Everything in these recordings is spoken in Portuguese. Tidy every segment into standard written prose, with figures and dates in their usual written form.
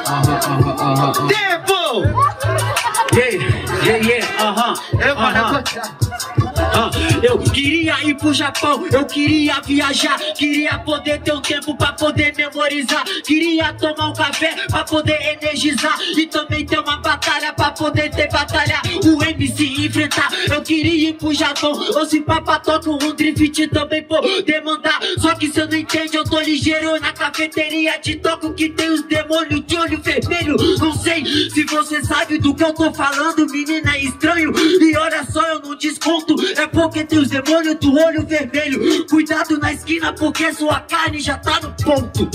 Tempo! Eu queria ir pro Japão, eu queria viajar, queria poder ter um tempo pra poder memorizar, queria tomar um café pra poder energizar e também ter uma batalha pra poder ter batalha, o MC enfrentar. Eu queria ir pro Japão, ou se papá toca um drift também poder mandar. Só que se eu não entendo, eu tô ligeiro na cafeteria, te toco que tem os demônios de olho vermelho. Não sei se você sabe do que eu tô falando, menina, é estranho. E olha só, eu não desconto, é porque tem os demônios do olho vermelho. Cuidado na esquina porque sua carne já tá no ponto.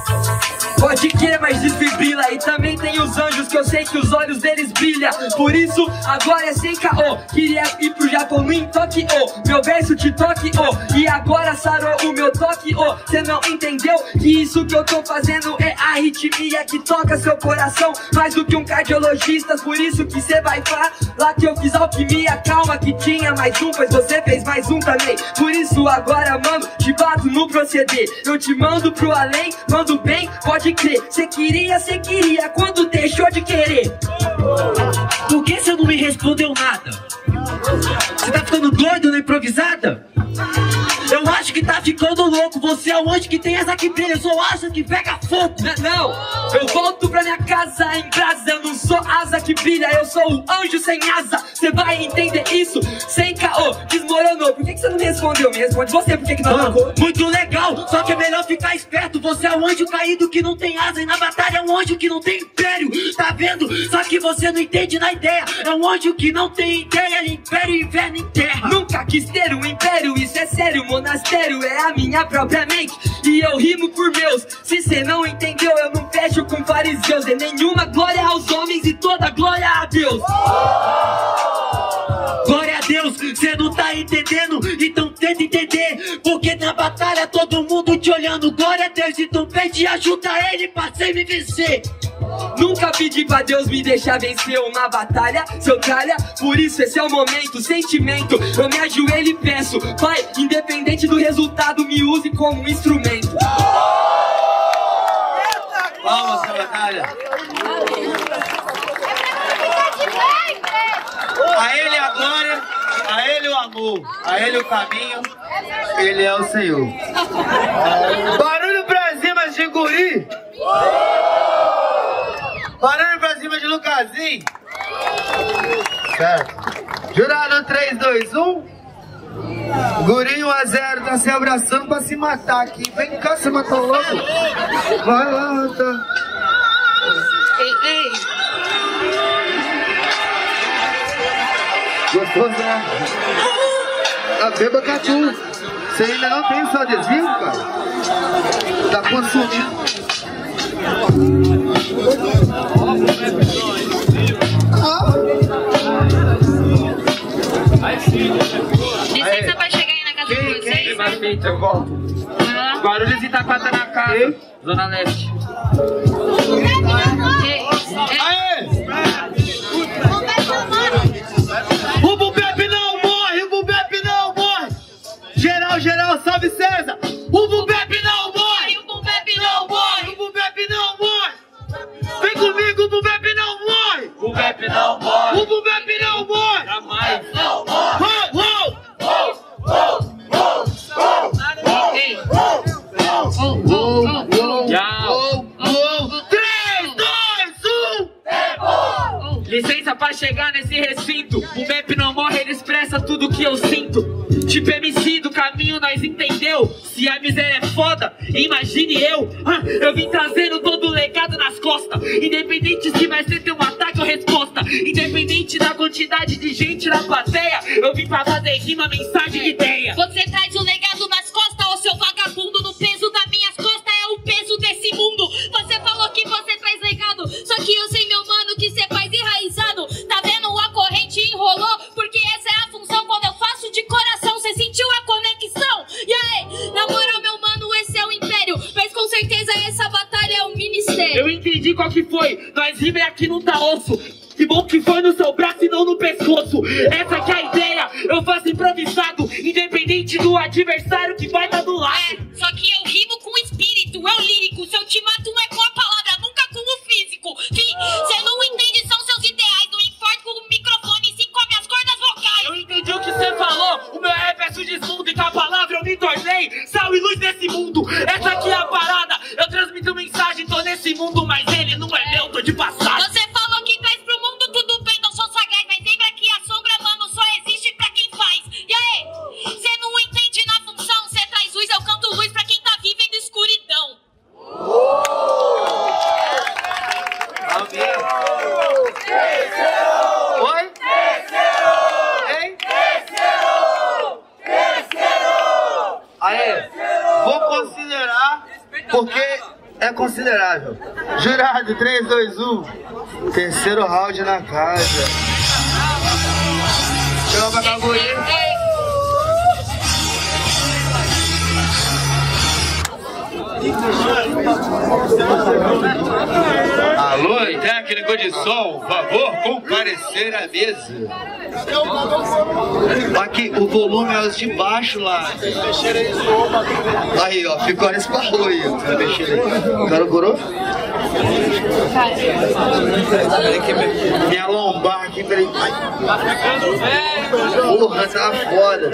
Pode crer, mas desfibrila. E também tem os anjos que eu sei que os olhos deles brilham. Por isso, agora é sem caô. Queria ir pro Japão em Tóquio, meu verso te toque, e agora sarou o meu toque, cê não entendeu que isso que eu tô fazendo é a arritmia que toca seu coração mais do que um cardiologista. Por isso que cê vai falar que eu fiz alquimia. Calma que tinha mais um, pois você fez mais um também. Por isso agora, mano, te bato no proceder. Eu te mando pro além, mando bem, pode crer. Cê queria, quando deixou de querer. Por que você não me respondeu nada? Você tá ficando doido na improvisada? Eu acho que tá ficando louco. Você é onde que tem essa que brilha, eu só acho que pega fogo. Não, eu volto pra minha casa em brasa. Eu não sou asa que brilha, eu sou o anjo sem asa. Cê vai entender isso sem caô. Desmoronou, por que você não me respondeu? Me responde você, por que não atacou? Muito legal, só que é melhor ficar esperto. Você é um anjo caído que não tem asa, e na batalha é um anjo que não tem império. Tá vendo? Só que você não entende na ideia. É um anjo que não tem ideia, império, inverno em terra. Nunca quis ter um império, isso é sério. Monastério é a minha própria mente e eu rimo por meus. Se cê não entendeu, eu não fecho com fariseus. É nenhuma glória aos homens e toda glória a Deus. Glória a Deus, cê não tá entendendo, então tenta entender. Porque na batalha todo mundo te olhando. Glória a Deus, então pede ajuda a ele pra cê me vencer. Nunca pedi pra Deus me deixar vencer uma batalha, seu tralha. Por isso esse é o momento, sentimento. Eu me ajoelho e peço, Pai, independente do resultado, me use como um instrumento. Palmas pra batalha. A ele a glória, a ele o amor, a ele o caminho, ele é o Senhor. Barulho pra cima de Guri. Barulho pra cima de Lucasinho. Certo. Jurado 3, 2, 1. Guri 1 a 0, tá se abraçando pra se matar aqui. Vem cá, você matou o louco. Vai lá, tá. Ei. Gostoso, né? A beba catu. Você ainda não tem seu adesivo, cara? Tá consumindo. Licença pra chegar aí na casa de vocês. Vai feito, eu volto. Guarulhos e Itaquata na casa, Zona Leste. O Bubep não morre, o Bubep não morre. Geral, salve César. O Bubep não morre, o Bubep não morre, o Bubep não morre. Vem comigo, o Bubep não morre. O Bubep não morre. O Bubep não morre. Jamais. Não morre. Licença pra chegar nesse recinto. O Bubep não morre, ele expressa tudo que eu sinto. Tipo MC do caminho, nós entendeu? Se a miséria é foda, imagine eu. Eu vim trazendo todo o legado nas costas. Independente se vai ser um ataque ou resposta, independente da quantidade de gente na plateia, eu vim pra fazer rima, mensagem e ideia. Você traz o legado nas costas, ô seu vagabundo. No peso das minhas costas é o peso desse mundo. Você falou que você traz legado, só que eu sei, meu mano, que você faz enraizado. Tá vendo? A corrente enrolou, porque essa é a função. Quando eu faço de coração, você sentiu a conexão. E aí, na moral, meu mano, esse é o império, mas com certeza essa batalha é um ministério. Eu entendi qual que foi, nós rima aqui não tá osso. Que bom que foi no seu braço e não no pescoço. Essa que é a ideia, eu faço improvisado, independente do adversário que vai estar do lado. Só que eu rimo com o espírito, é o lírico. Se eu te mato não é com a palavra, nunca com o físico. Ele não é meu, tô de passagem. Você falou que traz pro mundo tudo bem, não sou sagaz, mas lembra que a sombra, mano, só existe pra quem faz. E aí, você não entende na função, você traz luz, eu canto luz pra quem tá vivendo escuridão. Oi? Hein? Aí, vou considerar, porque é considerável. Jurado, 3, 2, 1. Terceiro round na casa. Chegou pra cagoir. Alô, técnico de som, favor comparecer à mesa. Aqui, o volume é os de baixo lá. Aí, ó, ficou nesse barulho aí. O cara curou? Minha lombar aqui, peraí. Porra, tá foda.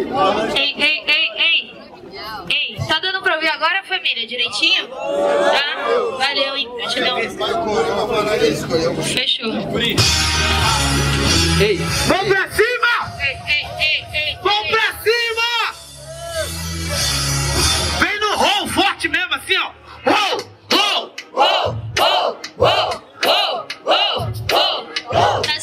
Ei, tá dando pra ouvir agora, família? Direitinho? Tá? Valeu, hein? Gratidão. Fechou. Ei, Vamos pra cima! Ei. Vamos pra cima! Vem no roll forte mesmo, assim, ó. Roll! Tá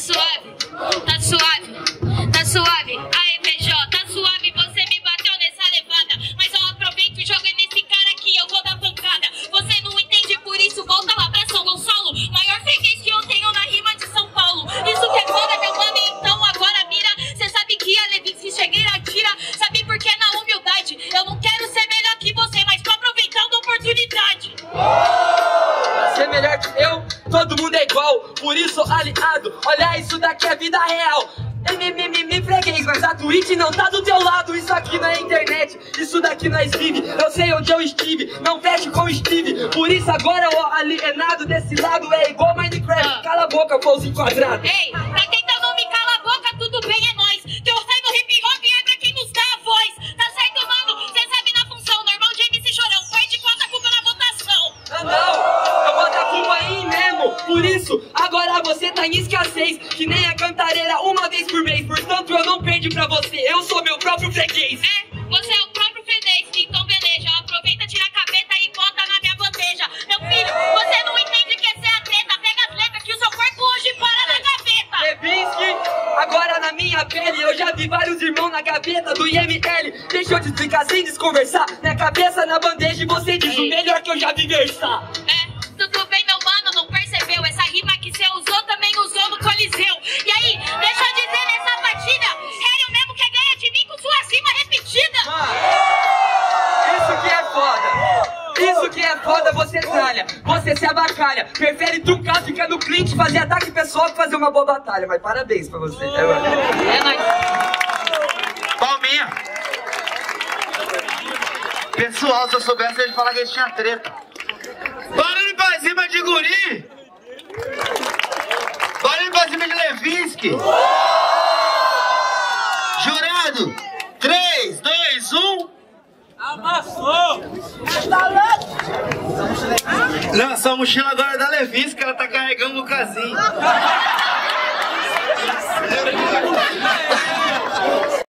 suave. Aí, PJ, tá suave, você me bateu nessa levada. Mas eu aproveito e jogo nesse cara aqui, eu vou dar pancada. Você não entende, por isso volta lá pra São Gonçalo. Maior freguês que eu tenho na rima de São Paulo. Isso que é foda, meu mano, então agora mira. Cê sabe que a Levice cheguei a tira. Sabe por que na humildade? Eu não quero ser melhor que você, mas tô aproveitando a oportunidade. Ser melhor que eu, todo mundo é igual. Por isso, aliado, olha, isso daqui é vida real. Freguês, mas a Twitch não tá do teu lado. Isso aqui não é internet, isso daqui não é Steve. Eu sei onde eu estive, não feche com o Steve. Por isso agora o alienado desse lado é igual Minecraft. Cala a boca, pãozinho quadrado. Ei, pra quem tá não me cala a boca, tudo bem, é nóis. Que eu saio no hip hop é pra quem nos dá a voz. Tá certo, mano? Cê sabe na função. Normal de MC Chorão, perde conta a culpa na votação. Não, eu boto a culpa em mim mesmo. Por isso, agora você tá em escassez. Que nem a cantareira uma vez por mês. Portanto, eu não perdi pra você, eu sou meu próprio freguês. Você é o próprio freguês, então beleza. Aproveita, tira a capeta e bota na minha bandeja. Meu filho, você não entende que essa é a treta. Pega as letras que o seu corpo hoje para na gaveta. Levinsky, agora na minha pele. Eu já vi vários irmãos na gaveta do IML. Deixa eu te explicar sem desconversar. Minha cabeça na bandeja e você diz o melhor que eu já vi versar. Tudo bem, meu mano, não percebeu? Essa rima que você usou também usou no Coliseu. E aí, deixa eu dizer nessa batida, sério mesmo quer ganhar de mim com sua rima repetida? Mano, isso que é foda. Isso que é foda, você tralha. Você se abacalha. Prefere trucar, ficar no cliente, fazer ataque pessoal que fazer uma boa batalha. Mas parabéns pra você. É nóis. Palminha. Pessoal, se eu soubesse, ele falar que eles tinham treta. Barulho pra cima de guri! Barulho pra cima de Levinsky! Jurado! 3, 2, 1... Amassou! Não, essa mochila agora é da Levinsky, ela tá carregando o Lucasinho.